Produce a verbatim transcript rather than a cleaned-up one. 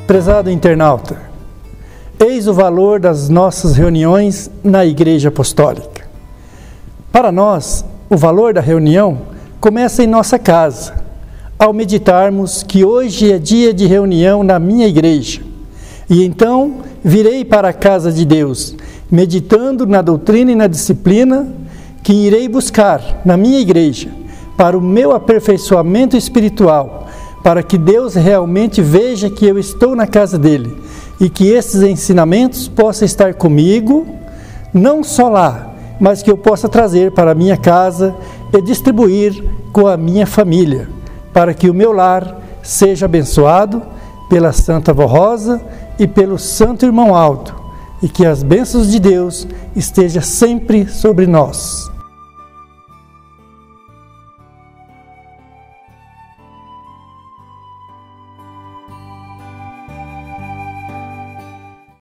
Prezado internauta, eis o valor das nossas reuniões na Igreja Apostólica. Para nós, o valor da reunião começa em nossa casa, ao meditarmos que hoje é dia de reunião na minha igreja. E então virei para a casa de Deus, meditando na doutrina e na disciplina que irei buscar na minha igreja, para o meu aperfeiçoamento espiritual, para que Deus realmente veja que eu estou na casa dele e que esses ensinamentos possam estar comigo, não só lá, mas que eu possa trazer para a minha casa e distribuir com a minha família, para que o meu lar seja abençoado pela Santa Vó Rosa e pelo Santo Irmão Aldo, e que as bênçãos de Deus estejam sempre sobre nós.